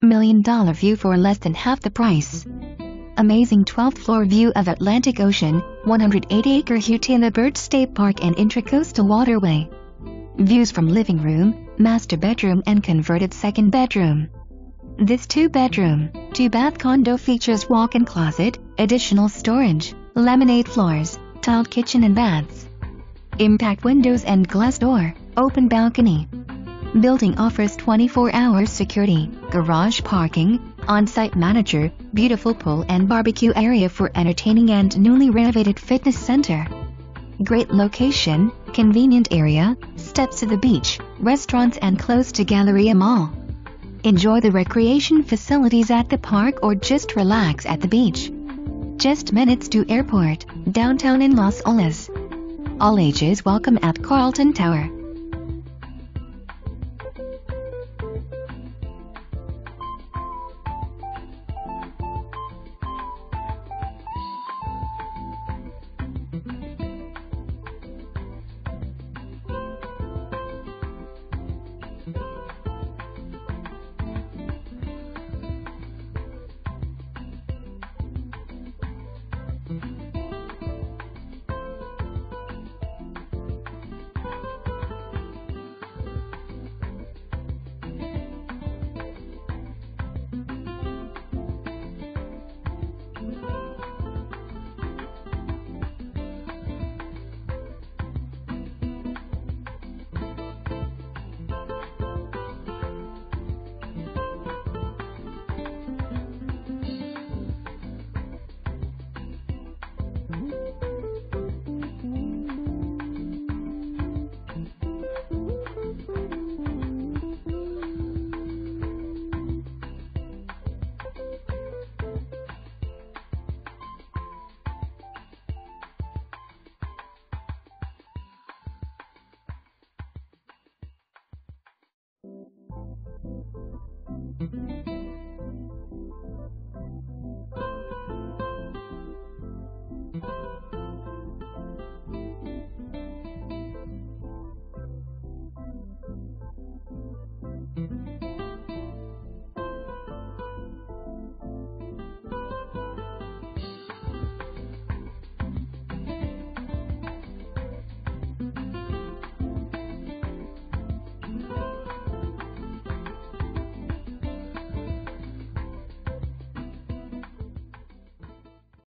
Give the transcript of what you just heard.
$1 million view for less than half the price. Amazing 12th floor view of Atlantic Ocean, 180-acre Hutina Bird State Park and Intracoastal Waterway. Views from living room, master bedroom and converted second bedroom. This 2-bedroom, 2-bath condo features walk-in closet, additional storage, laminate floors, tiled kitchen and baths, impact windows and glass door, open balcony. Building offers 24-hour security, garage parking, on-site manager, beautiful pool and barbecue area for entertaining and newly renovated fitness center. Great location, convenient area, steps to the beach, restaurants and close to Galleria Mall. Enjoy the recreation facilities at the park or just relax at the beach. Just minutes to airport, downtown in Los Olas. All ages welcome at Carlton Tower.